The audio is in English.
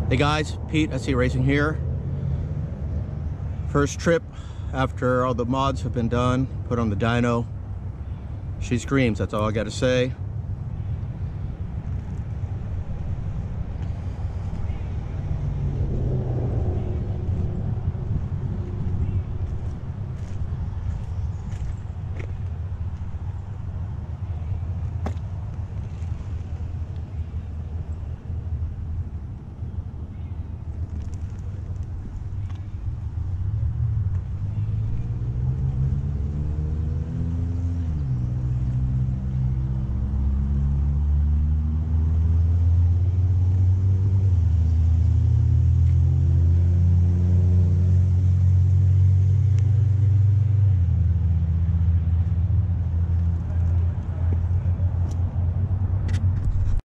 Hey guys, Pete, SC Racing here. First trip after all the mods have been done, put on the dyno. She screams, that's all I gotta say.